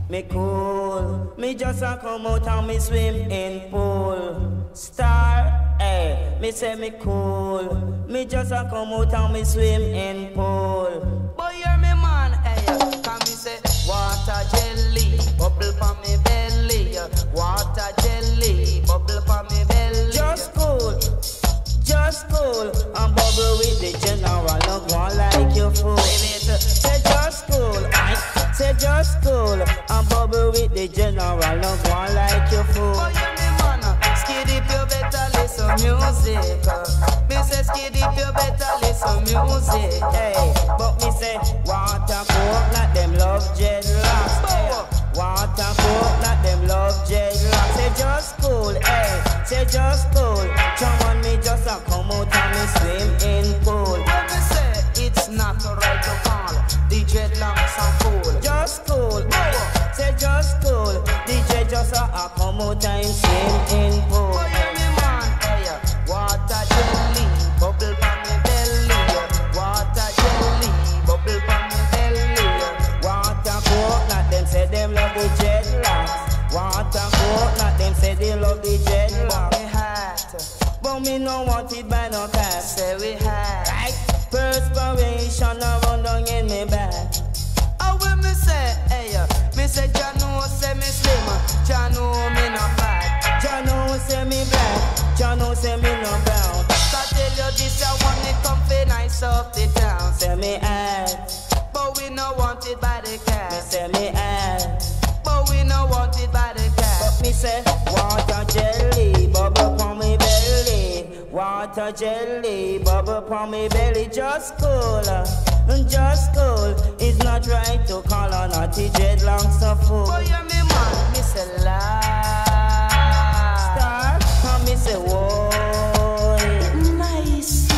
Me cool, me just a come out and me swim in pool. Star, eh, me say me cool. Me just a come out and me swim in pool. Boy, hear me man, eh, come me say water jelly, bubble pa me belly. Water jelly, bubble pa me belly. Just cool, and bubble with the general, no one like your fool. Say just cool, say just cool, and bubble with the general, no one like your fool. Boy, hear me man, skid if you better listen music. Me say skid if you better listen music. Hey, but me say water coke, not them love dreadlocks. Water coke, not them love dreadlocks. Say just cool, hey, say just cool. Come on, me just a come out and me swim in pool. When me say it's not right to call the dreadlocks and fool. Just cool, say just cool. DJ just a come out and swim in pool. Boy, hear me man, hey, water jelly, bubble pa me belly. Water jelly, bubble pa me belly. Water coke, not them say them love the dreadlocks. Water coke, not them say they love the dreadlocks. Me hat, But me no want it by no cash. say we hat. Right? Perspiration a run down in me back. Oh, when me say, hey, me say Jano say me slim, Jano me no fat. Jano say me black, Jano say me no brown. I tell you this, I want it comfy nice up the town. Say me ass, But we no want it by the me cash. say me ass. But we no want it by the cash. But me say water jelly, bubble pon me belly. Water jelly, bubble pon me belly. Just cool, just cool. It's not right to call on naughty dreadlocks a fool. Boy, you me man, me say la. Star, and me say whoa. Nice.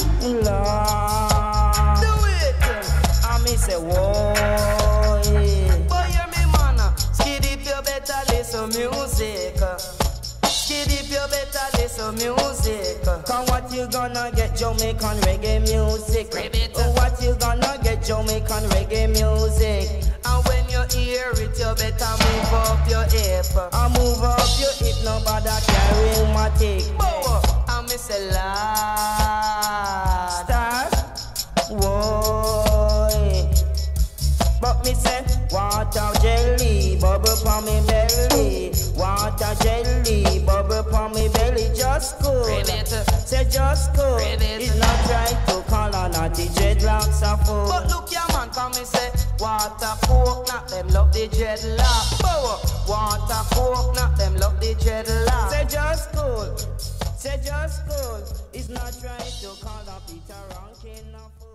Lord. Do it. And me say whoa. Boy, you me man, skid if you better listen music. Skid if you better listen music. Cause what you gonna get Jamaican reggae music. Ribbit. Oh, what you gonna get Jamaican reggae music. And when you hear it, you better move up your hip. I move up your hip, nobody carry my tick. Bow, and me say Lord. Stars, whoa. But me say water jelly, bubble pon me belly. Water jelly, bubble pon me belly. Just cool, Ribbit. say just cool. Ribbit. It's not right to call on naughty dreadlocks a fool. But look your man, come me say water coke, not them love the dreadlock. Bow, water coke, not them love the dreadlock. Say just cool, say just cool. It's not right to call on Peter Rankin a fool.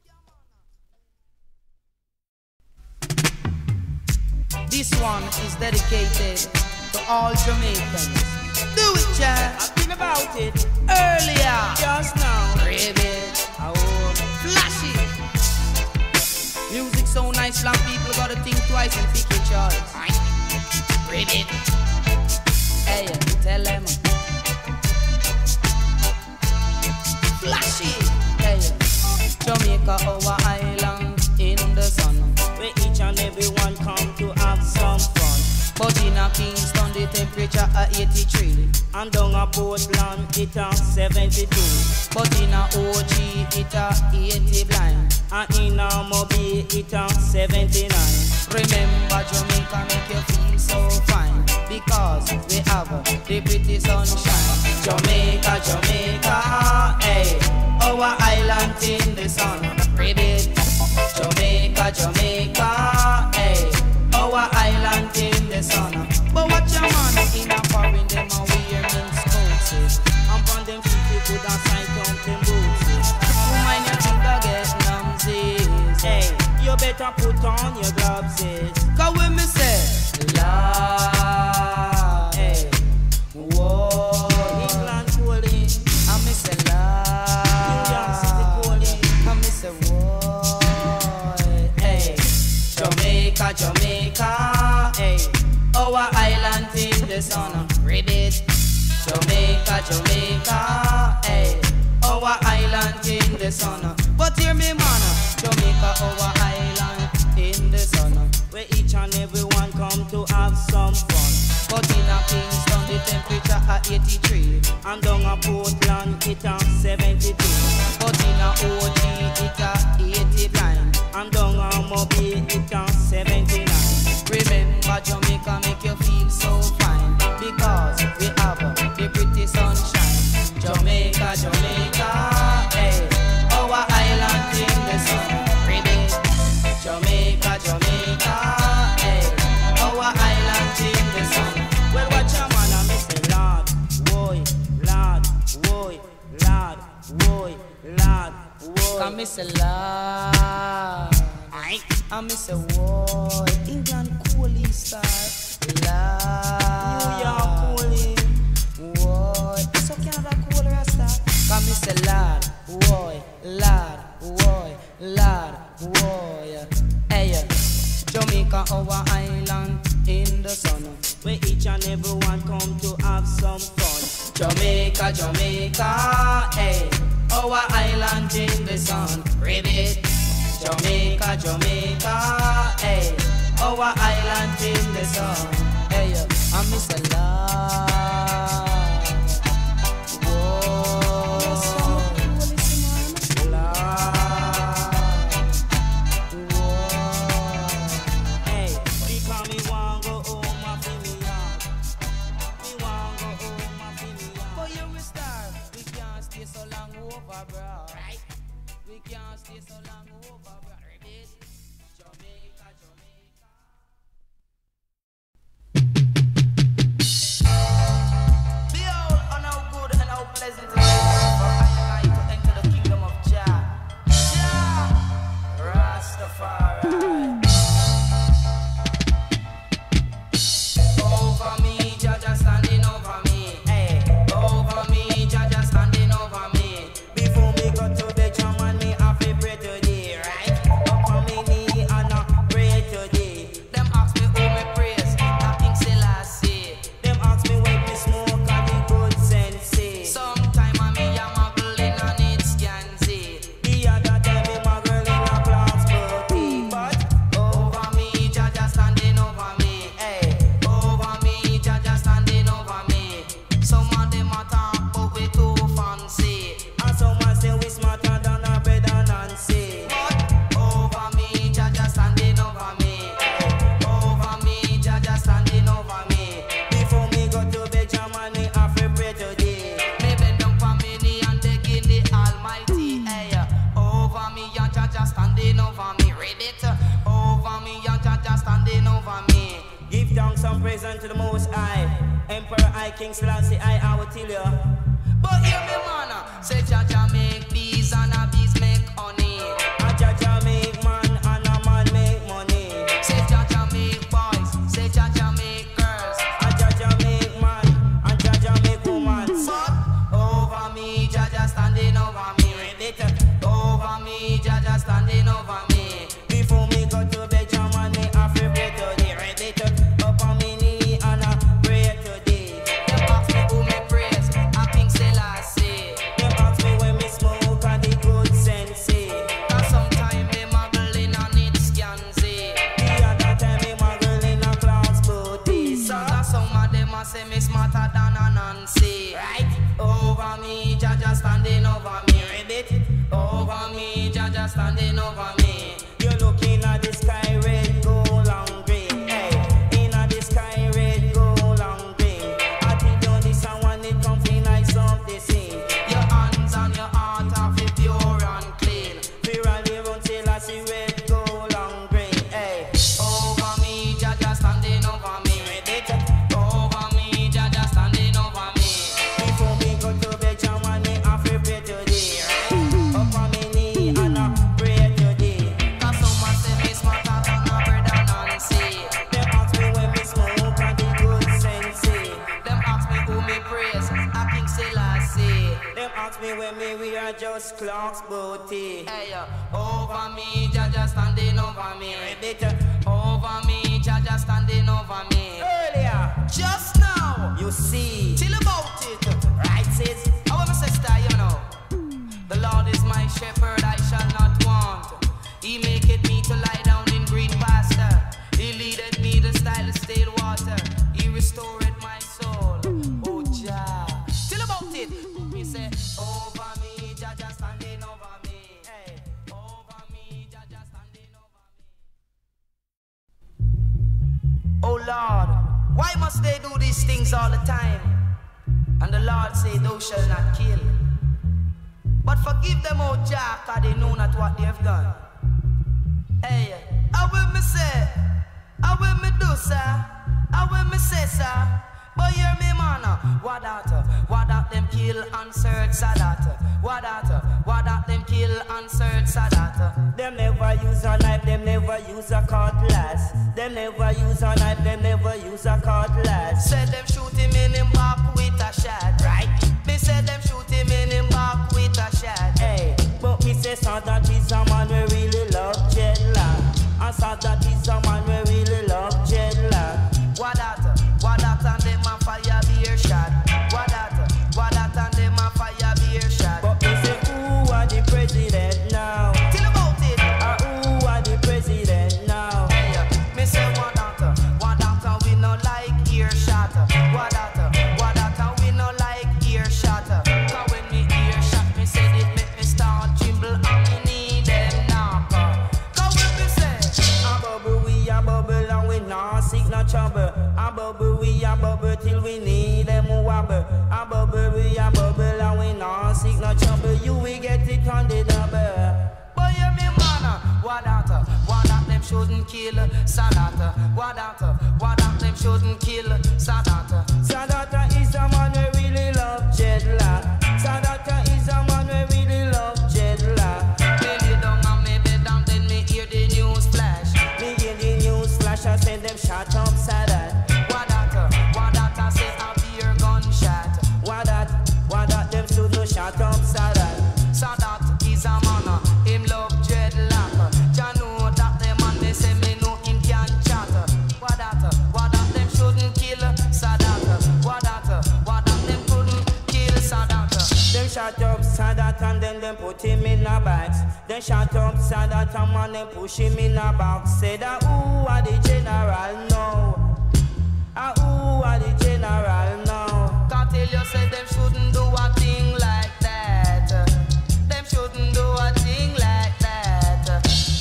This one is dedicated to all Jamaicans. Do it, Chad. I've been about it Earlier. just now. Ribbit. Oh, Flashy. Music so nice, slam people gotta think twice and pick your choice. Ribbit. Hey, tell them. Flashy. Hey, Jamaica, our island in the sun. where each and everyone come to have some fun. But in a Kingston, the temperature at 83. And down a Portland, it a 72. But in a OG, it a 80 blind. And in a Mobile, it a 79. Remember Jamaica make you feel so fine, because we have the pretty sunshine. Jamaica, Jamaica, hey, our island in the sun. Ribbit. Jamaica, Jamaica, hey, our island in the sun. But watch your man in a foreign, them a wear men's coats. And on them feet, you could have signed on them boots. Who mind you think I get numbsies? Hey, you better put on your gloves. Cause when me say, Lord, Hey, whoa, England calling, I me say, New York City Lord, calling. I me say, whoa, hey, Jamaica, Jamaica, hey, our island in the sun, ribbit. Jamaica, Jamaica, hey, our island in the sun. But hear me, man, Jamaica, our island in the sun. Where each and everyone come no beat it on 79. Remember Jamaica make you feel so fine, because we have the pretty sunshine. Jamaica, Jamaica, hey, our island in the sun. Ready? Jamaica, Jamaica, hey, our island in the sun. Well, watch your man and me say, Lord, boy, Lord, boy, Lord, boy, Lord, boy. Come me say Lord, I me say boy, England coolie star, Lord, New York coolie, boy, so Canada cool rasta. Come me say Lord, boy, Lord, boy, Lord, boy. Hey, Jamaica, our island in the sun, where each and everyone come to have some fun. Jamaica, Jamaica, hey, our island in the sun. Ribbit. Jamaica, Jamaica, hey, our island in the sun. Hey, I miss a lot. We can't stay so long over, Ribbit. Jamaica, Jamaica. Behold, on how good and how pleasant it is for I to enter the kingdom of Jah. Jah, Rastafari. Over me, Jah just standing over me. Hey, over me, Jah just standing over me. Before me go to the jam and me have to pray today, right? Up on me knee and I pray today. Them ask me who me praise, I think Selassie. Them ask me when me smoke and the good sense. Sometime I me a muggle in a need scanty. The other time me my girl in a class party. But Over me, Jah just standing over me. Hey, over me, Jah just standing over me. Some of them a talk, but we too fancy. and someone say we smarter than a bread and Nancy. But over me, Jah just standing over me. Over me, Jah just standing over me. Before me go to the jam and me have to pray today. Me bend down for me knee and begging the Almighty. Hey, over me, Jah just standing over me. Read it. Over me, Jah just standing over me. Give thanks and praise unto the Most High. Emperor I, King Selassie I will tell you. But hear me, man. Say Jah make bees and a bees make honey. A Jah make man and a man make money. Say Jah make boys. Say Jah make girls. A Jah make man and Jah make woman. But over me, Jah just standing over me. Over me, Jah just standing over me. Before me go to the jam and me have to pray today. Read it up on me knee and I pray today. Them ask me who me praise, I think Selassie. Them ask me when me smoke and the good sense. Cause sometime me muggle in a need scansy. The other time me my girl in a class party. So that some of them a say me smarter than a Nancy. Right? Over me, Jah just standing over me. Ribbit. Over me, Jah just standing over me. You're looking at the sky red, gold and green. Hey, in at the sky red, gold and green. I think you this and one it come feel nice up the scene. Your hands and your heart are fit pure and clean. Fear and you run till I see red, gold and green. Hey, Over me, Jah just standing over me. read it. Over me, Jah just standing over me. Before me go to the jam and me have to pray today. Right? Up on me knee and I pray today. Cause someone say me smarter than a bread and Nancy. Them ask me when me smoke and the good sense. Them ask me who me praise, I King Selassie. Them ask me when me we are just clocks booty. Hey, over me, Jah just standing over me. Read it. Over me, Jah just standing over me. Earlier, Just now, you see. till about it. Right, sis? I want to say, you know, the Lord is my shepherd, I shall not want. He maketh me to lie down in green pasture. He leadeth me to still water. He restored my soul. Oh, Jah. Till about it. Me say, over me, Jah just standing over me. Hey, over me, Jah just standing over me. Lord, why must they do these things all the time? And the Lord say, thou shalt not kill. But forgive them, O Jah, for they know not what they have done. Hey, how will me say? How will me do, sir? How will me say, sir? But hear me, man. What that them kill and search Sadat? What that them kill and search Sadat? Them never use a knife, them never use a cutlass. Them never use a knife, them never use a cutlass. Said them shoot him in him back with a shot. Right? Me said them shoot him in him back with a shot. Hey, but me say Sadat is a man we really love dreadlock. And Sadat is a man we really love dreadlock. What that and them a fire beer shot. What that and them a fire beer shot. But me say who are the president now? Tell about it. Who are the president now? Hey, me say what that we no like ear shot. What that and we no like ear shot. Cause when me ear shot, me say it make me start tremble and me need them knock. Cause when me say a bubble and we not seek no trouble. A bubble till we need them wobble. A bubble and we not seek no trouble. You will get it on the double. but hear me, man. What that them shouldn't kill Sadat. What that them shouldn't kill Sadat. Sadat is a man we really love dreadlock. Sadat is a man we really love dreadlock. Me lay down on me bed and then me hear the news flash. Me hear the news flash and send them shot up Sadat. What that I say a beer gunshot. What that them should no shot up Sadat. Sadat is a man, him love dreadlock. Jah know that them and they say me know him can chat. What that them shouldn't kill Sadat. What that them couldn't kill Sadat. Them shot up Sadat and then them put him in a box. Then shot up Sadat and man them push him in a box. Say that who are the general now? Who are the general now? Can't tell you say them shouldn't do a thing like that. Them shouldn't do a thing like that.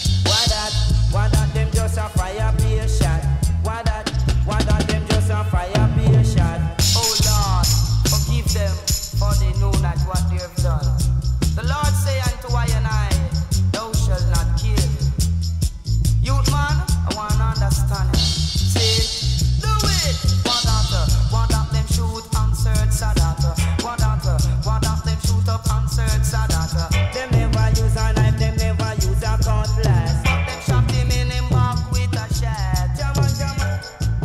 Why that them just a fire beer shot? Why that them just a fire beer shot? Oh Lord, forgive them, for they know not what they have done. The Lord say unto I and I, thou shalt not kill. Youth man, I want to understand it. Say, do it. What that them shoot and search Sadat. What that them shoot up and search Sadat. Them never use a knife, them never use a cutlass. But them shot him in him back with a shot. Jama.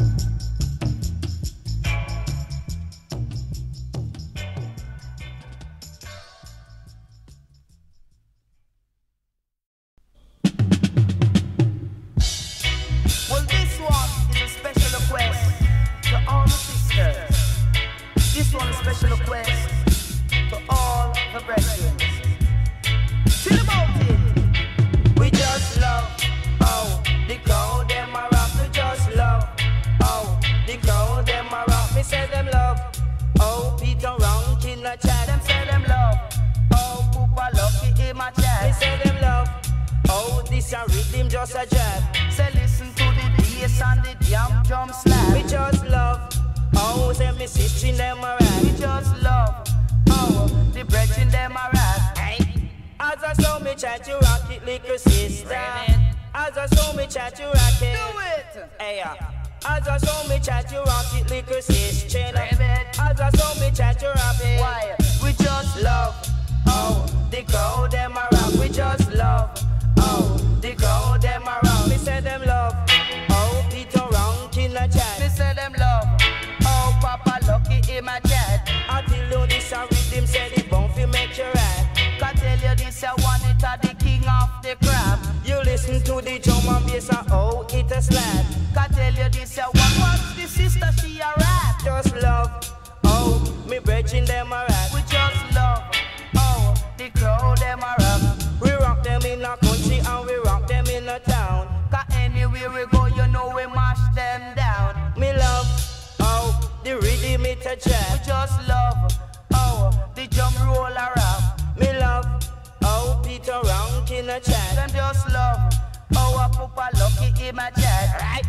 Well, this one is a special request to all the sisters. This one is a special request to all the brethren. Chill about it. We just love, oh, the crowd them a rock. We just love, oh, the crowd them a rock. Me say them love, oh, Peter Rankin a chat. Them say them love. Oh, Poopa Lucky in my Me chat. say them love, oh, this a rhythm just a jab. Say listen to the bass and the damn drum slap. We just love, oh, say me sister them a We rap. just love. Oh, the brethren them a rap. As I saw me chat you rock it, little sister. As I saw me chat you rock it. Do it. Hey, as I saw me chat you rock it, little sister. Rabbit. As I saw me chat you rock it. Why? We just Love, oh, the crowd them a rock. We just love, oh, the crowd them a rock. Me say them love, oh, Peter Rankin a Me chat. say them love. Oh, Papa Lucky in my chat. Until you this a rhythm say the bump fi make you right. Can tell you this, I want it at the king of the crab. You listen to the drum and bass and oh, it a slap. Can tell you this, I want what's the sister, she a rap. Just love, oh, me brethren them a rap. We just love. Oh, the crowd them a rap. We rock them in a country and we rock them in a town. Cause anywhere we go, you know we mash them down. Me love, oh, the rhythm it a We jab. just love. Oh, the drum roll a rap. Me love, oh, Peter Rankin a chat. Them just love. Oh, a Poopa Lucky in my chat. Right?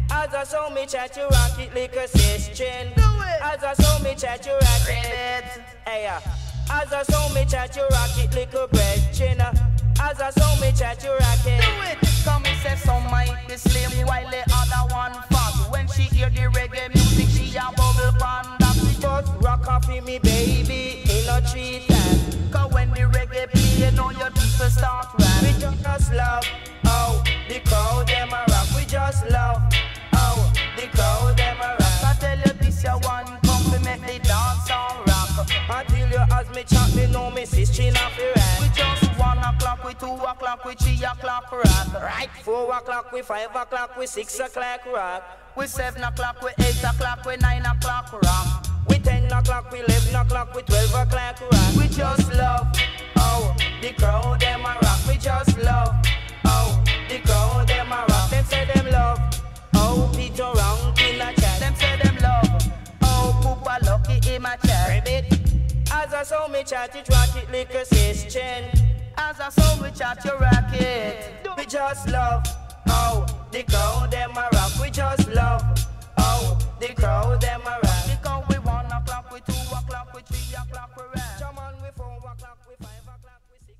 As I saw me chat, you rock it like a sister. Do it. As I saw me chat, you rock it. Hey, as I saw me chat, you rock it like a brethren. As I saw me chat, you rock it. Do it. Come and say some might be slim while the other one fat. When she hear the reggae music, she a bubble pan. But rock off in me baby in a tree time. Cause when the reggae play, you know your people start rap. We just love, oh, the crowd them a rock. We just love, oh, the crowd them a rock. I tell you this your one come to make the dance all rock. Until you ask me chat, me know me sister not fi rap. We just 1 o'clock, we 2 o'clock, we 3 o'clock rock. Right, 4 o'clock, we 5 o'clock, we 6 o'clock rock. We 7 o'clock, we 8 o'clock, we 9 o'clock rock. We 10 o'clock, we 11 o'clock, we 12 o'clock rock. We just love, oh, the crowd them a rock. We just love, oh, the crowd them a rock. Them say them love, oh, Peter Rank in a chat. Them say them love, oh, Poopa Lucky in my chat. As I saw me chat, it rock it like a sister. As I saw me chat, you rock it. We just love, oh, the crowd them a rock. We just love, oh, the crowd them a rock. Because we 1 o'clock, we 2 o'clock, we 3 o'clock, we rap. Come on, we 4 o'clock, we 5 o'clock, we 6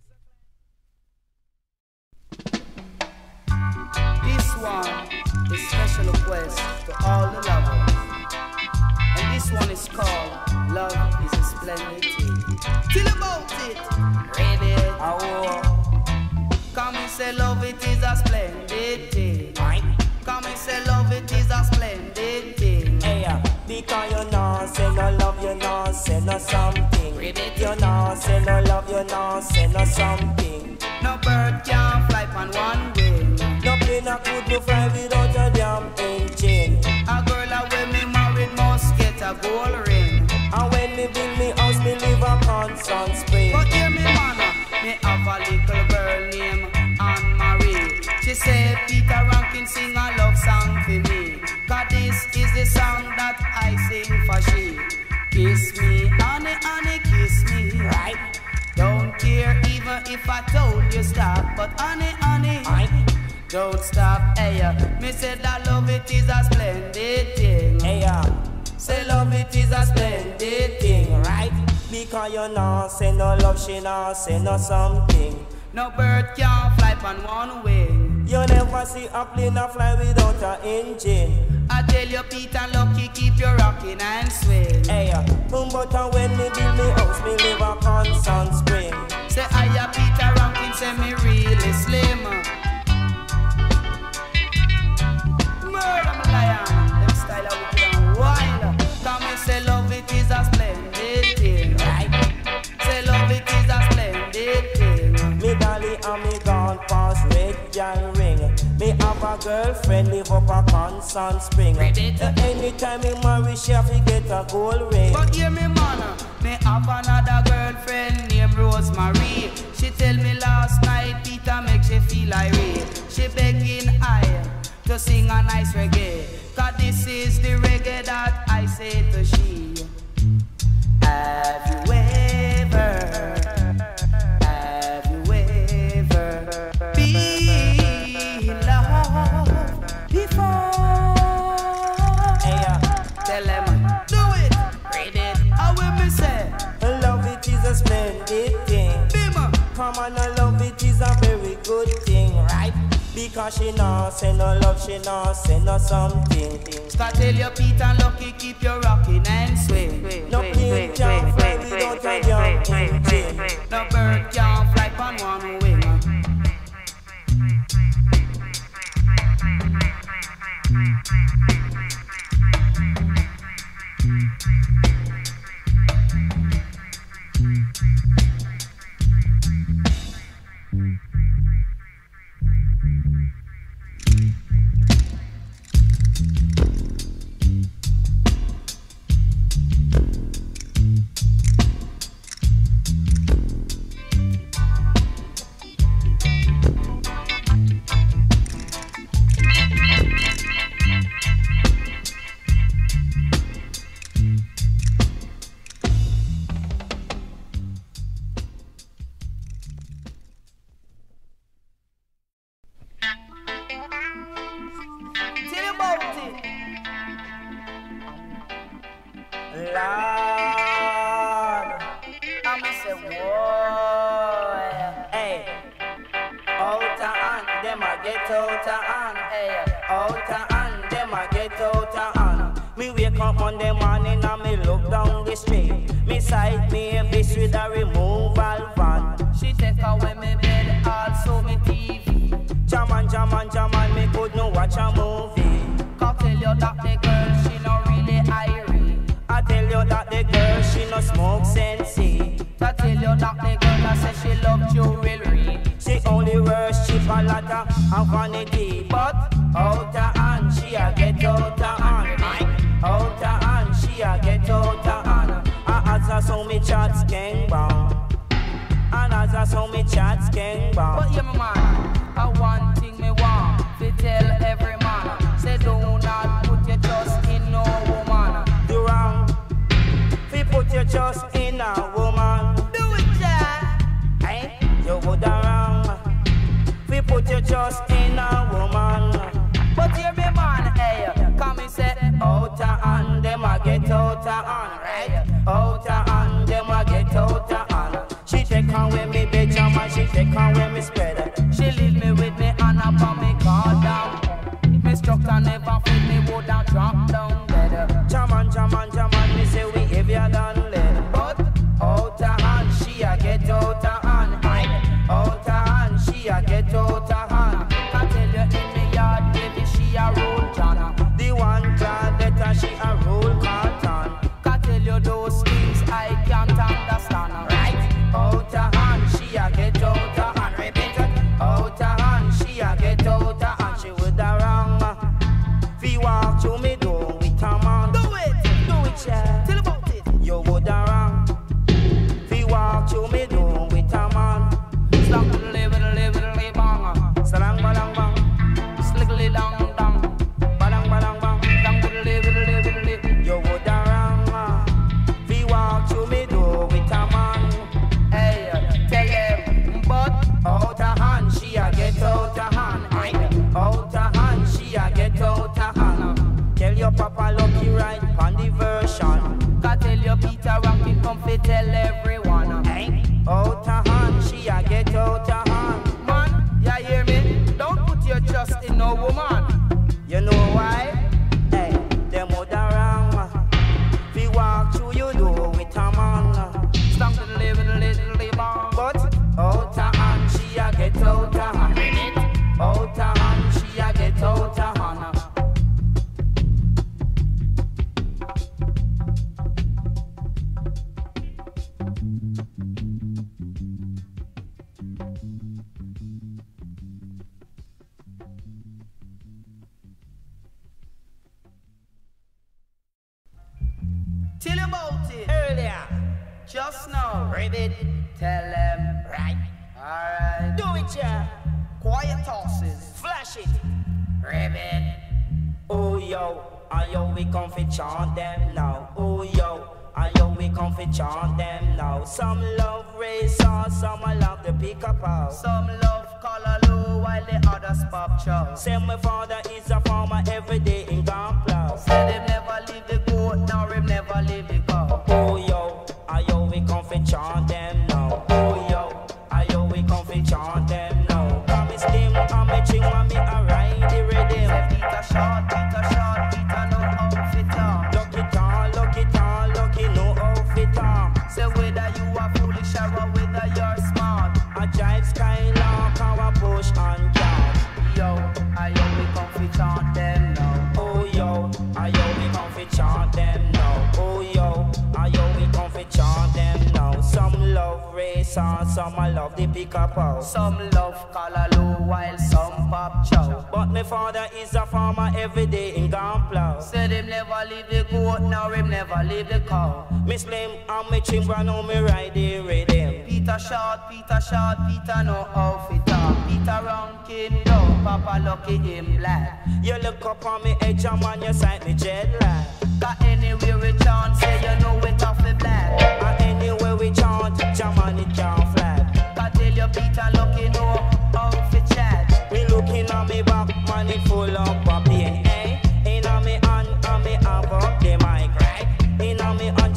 o'clock. This one is special request to all the lovers. And this one is called Love is a Splendid Thing. Till about it, read it. Come and say love it is a splendid thing. Come and say love it is a splendid thing. Hey, because you know say no love, you know say no something. You know say no love, you know say no something. No bird can fly on one wing. No plane could be fly without a damn engine. A girl a when me married must get a gold ring. And when me build me house, me live a Constant Spring. But hear me man, me have a little girl named Anne-Marie. She said Peter Rankin sing a love song for me. Cause this is the song that I sing for she. Kiss me, honey, honey, kiss me. Right? Don't care even if I told you stop. But honey, honey, don't stop. Hey, me said that love it is a splendid thing. Hey, say love it is a splendid thing. Right? Because you know say no love, she know say no something. No bird can fly on one wing. You never see a plane a fly without an engine. I tell you, Pete and Lucky, keep your rocking and swing. Hey, but when me build me house, me live a Constant Spring. Say I a Peter Rankin, say me really slim. Murder my lion, them style of wicked and wild. Come and say love it is a splendid thing. Right? Say love it is a splendid thing. Me dolly and me gone past red girl ring. Me have a girlfriend live up a Constant Spring. Anytime me marry, she have to get a gold ring. But hear me man, me have another girlfriend named Rosemary. She tell me last night Peter make she feel irate. She begging I to sing a nice reggae. Cause this is the reggae that I say to she. Have you ever been loved before? Hey, tell them, do it, read it. How will me say? Love it is a splendid thing. Bima. Come on, love it is a very good thing, right? Because she know say no love, she know say no something. Scott tell you Pete and Lucky, keep your rocking and swing. No plane can fly without a damn engine. No bird can fly on one wing. Lord. And me say, whoa. Hey. Outer hand, them a get outer hand. Hey. Outer hand, them a get outer hand. Me wake up Monday morning and me look down the street. Me sight me a fish with a removal van. She take away me bed, also me TV. Jaman, me could no watch a movie. Can't tell you that the girl, she no really irie. I tell you that the girl, she no smoke Sensi. I tell you that the girl, I say she love jewelry. She only wears cheap a lot of vanity. But outer hand, she a get outer hand. Outer hand, she a get outer hand. As I saw me chats gang bang. And as I saw me chats gang bang. But yeah, my man, I one thing me want to tell every man. Say do not put your trust in no woman. Do wrong. Fi put your trust in a woman. Do it, yeah. Hey, you would wrong. Fi put your trust in a woman. But hear me, man, hey, come and say outer hand, them a get outer hand, right? Outer hand, them a get outer hand. She take on with me bedroom and she take on with me spread. She leave me with me hand up and me call down. Me structure never fit me would and drop down dead. Jaman, me say we heavier than lead. But outer hand, she a get outer hand, right? Outer hand, she a get outer hand. I tell you in me yard, baby, she a roll John. The one glad letter, she a roll carton. I tell you those things I can't understand, right? Outer hand, she a get outer hand. Repeat it. Outer hand, she a get outer hand. She with the wrong. Fi walk to me door with a man. Do it, yeah. Tell about it. You would the wrong. Fi walk to me door with a man. Slang to the live, bang. Salang balang bang. Slickly long dong. Balang bang. Slang to the live. You would the wrong. Fi walk to me door with a man. Hey, tell them, but outer hand, she a get outer hand. Outer hand, she a get outer hand. Tell your papa lucky right on the version. Can tell your Peter Rankin come fi tell everyone. Outer hand, she a get outer hand. Man, ya hear me? Don't put your trust in no woman. You know why? Hey, them other wrong. Fi walk through your door with a man. Stand to the little bang. But outer hand, she a get outer hand. Outer hand, she a get outer hand. Tell about it earlier. Just now, ribbit. Tell them right. Alright. Do it, yeah. Quiet tosses. Flash it. Ribbit. Oh yo, we come fi chant them now. Oh yo, we come fi chant them now. Some love racer, some I love the pick up out. Some love color low while the others pop chow. Say my father is a farmer every day in Gamplow. Say them never leave the goat, now him never leave the cow. Oh yo, we come fi chant them now. Oh yo, we come fi chant them now. Come me slim, come me ching, and me a ride the rhythm. Say Peter short, Peter no outfit on. Lucky no outfit on. Say whether you are foolish or whether you're smart. I drive Skylark, how I push and jump. Yo, we come fi chant them now. Oh yo, we come fi chant them now. Oh yo, we come fi chant them now. Some love racer, some I love the pick up out. Some love color low while some pop chow. But my father is a farmer every day in Gamplow. Said him never leave the goat, now him never leave the cow. Me slim and me chimba, now me ride the rhythm. Peter short, Peter no outfit on. Peter Rankin down, Papa lucky him black. You look up on me edge and man, you sight me jet lag. Got anywhere we chant, say you know it off the black. And anywhere we chant, German it can't flat. I tell you Peter lucky no outfit chat. Me looking at me back, money full of pain. Inna me hand, and me have up the mic, right? Inna me hand.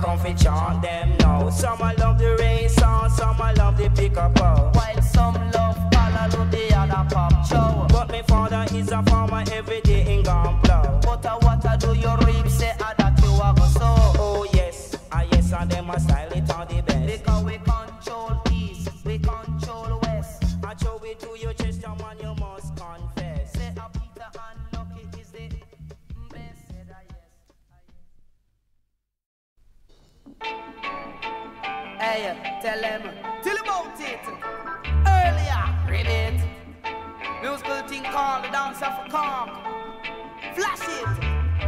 come fi chant them now. Some I love the rain song, some I love the pickup up. While some love follow the other pop show. But my father is a farmer, every day in gun plow. But what I do you reap, say that you a go sow. Oh yes, yes, and them a style it on the best. Because we control east, we control west. I show it to your chest, man, you must confess. Say a Peter and Lucky is the best. Said I yes. Hey, tell him about it. Earlier, read it. Musical thing called the dance of a Cork. Flash it.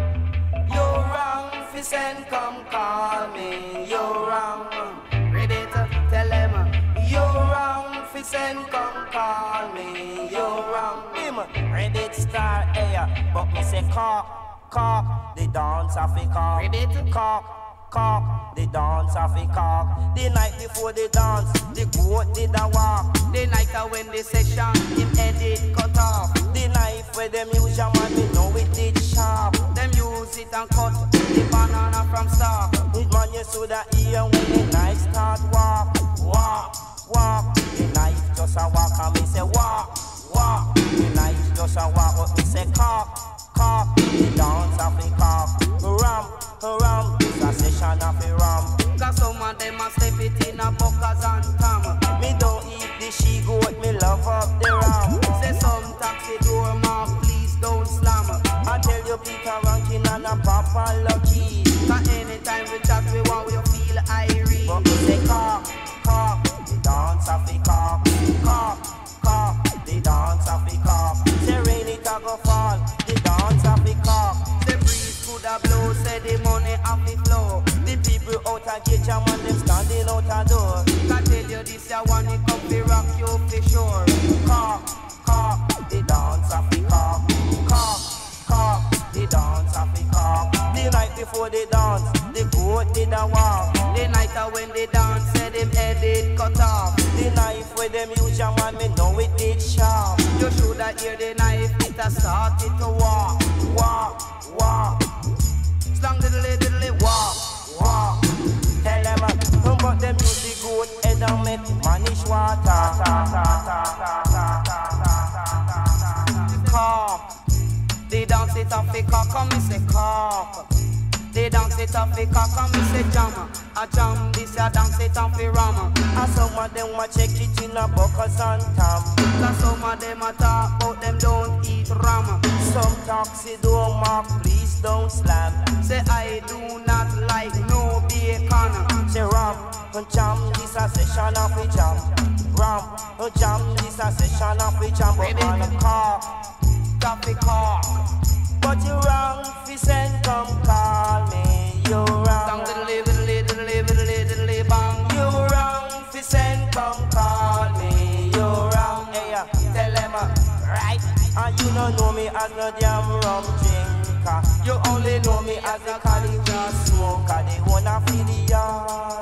You're wrong, fi send come call me. You're wrong. Read it, tell him. You're wrong, fi send come call me. You're wrong. Him read it start air, but me say Cork, Cork, the dance of a Cork. Read it. Cork, Cork, the dance of a Cork. The night before the dance, the goat did a walk. The night when the session, him headed cut off. The knife where them use your man, me know it did sharp. Them use it and cut the banana from stalk. It man you saw that ear when the knife start walk. Walk, walk. The knife just a walk and me say walk, walk. The knife just a walk but me say cock, cock. The dance of the cock. Ram, ram. It's a session of the ram. Cause some of them a step it in a buckers and tam. Me don't eat the she-goat, me love up the ram. Say some taxi door mark, please don't slam. I tell you Peter Rankin and a Papa Lucky. Cause anytime we chat we want we feel irie. But me say cock, cock, the dance of the cock. Cock, cock, the dance of the cock. Say rain it a go fall, the dance of the cock. Say breeze coulda blow, say the money have the flow. The people out a gate jam and them standing out a door. I tell you this ya one it come fi rock you fi sure. Cock, cock, the dance of the cock. Cock, cock, the dance of the cock. The night before the dance, the goat did a walk. The night when they dance, say them headed cut off. The knife where them use your man, me know it did sharp. You shoulda hear the knife, it a started to walk. Walk, walk, Slang diddly walk, walk. Tell them but them use the goat head and make manish water. Cock, they dance it off the cock and me say cock. They dance it off the cock and me say jam. A jam this a dance it off the ram. And some of them a check it in a buckers and tam. Cause some of them a talk about them don't eat ram. Some taxi door mark, please don't slam. Say I do not like no bacon. Say ram, jam, this a session of a jam. Ram, jam, this a session of a jam. But on a car, Coffee cock. but you wrong, fi send come call me. You wrong, Diddly bang. you wrong, fi send come call me. You wrong, hey, tell them right. And you don't know me as no damn rum drinker. You only know me as a college smoker. They wanna feel the yard.